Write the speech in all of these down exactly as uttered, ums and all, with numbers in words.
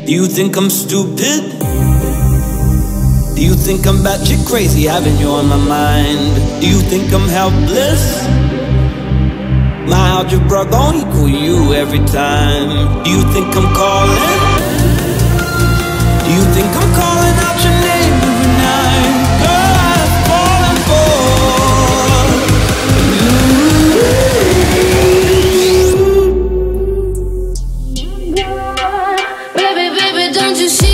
Do you think I'm stupid? Do you think I'm batshit crazy having you on my mind? Do you think I'm helpless? My algebra gon' equal you every time. Do you think I'm calling? Do you think I'm calling out your name every night? Girl, I'm falling for you. Baby, baby, don't you see?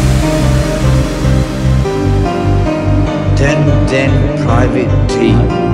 DanDan Private T.